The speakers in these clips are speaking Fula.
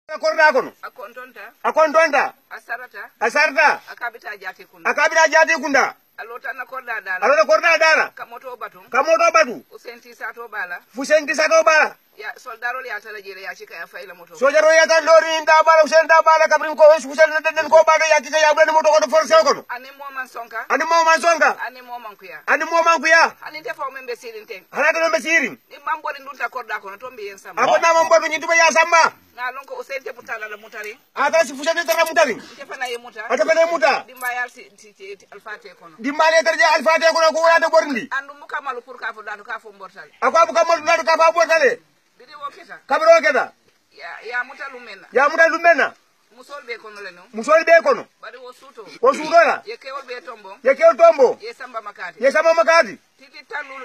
korda kono akontonta asarta akabita jati kunda alota na korda dala kamoto batu usenti sato bala ya soldaro ya tala jere ya shika ya faila moto sojaro ya tan lori nda bala usen da bala kabrim ko usel den ko bala ya kika ya ben moto ko force kono ani mo man sonka ani mo man kuya ani defo membe sirin ten hala to membe sirin imam bodi ndunta korda kono to mbi yen sama akona mam bodo nyituba ya samba na lonko usente mutala la mutari ata si fusani tara mutari defana ye muta dimba yal si alfate kono dimbale tarja alfate kono ko wada borndi andu mukamalu pour ka fo dadu ka fo mortal akwa mukamalu dadu ka fa bortale bidi woketa kabro keta ya muta lumena musol be kono bari wo suto la yekewol be tombo ye samba makati titi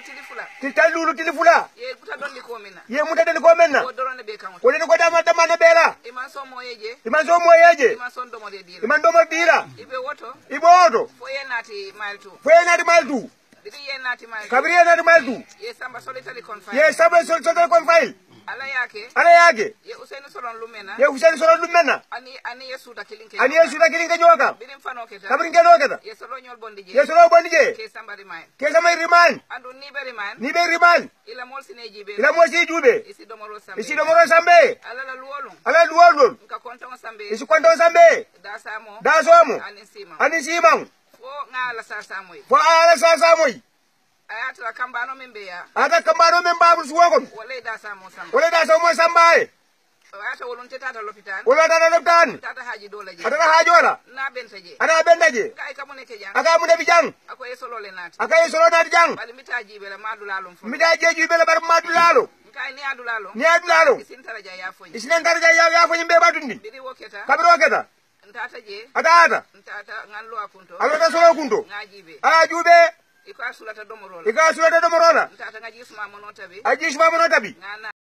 talulu tili fula ye muta donni ko menna wo dorone be kan ko den ko dama ne bela iman so moyeje iman son domo dira ibe woto fo yenati maltu bidi yenati maltu ye samba solitali kon file ala yake ye useni soron lumena ani yesuda kilinke nyoka birim fano keta kabrin keta ye solo nyol bondi je ke samba riman andu ni be riman ila mol sineji jube isi domoro sambe ala luwolun nka konton sambe isi konton sambe da somo ani simam fo ngala sa samoy ayatala kambano membe babu suwakon wala da samo sambaye ayata wolonte tata lopitan tata haji dolaje atata hajola na bentaje kai kamone ke jang aka mun bi jang ako yesolo le nati jang bali mitaji bela madulalo fo mitaji bela bar madulalo kai ni adulalo isin taraja ya fo nyimbe batundi bidi woketa kabiro keta ntata je atata ngallo akunto alota solo kunto ngajibe jube ika sulata domorola ntata ngaji suma monotabi ngana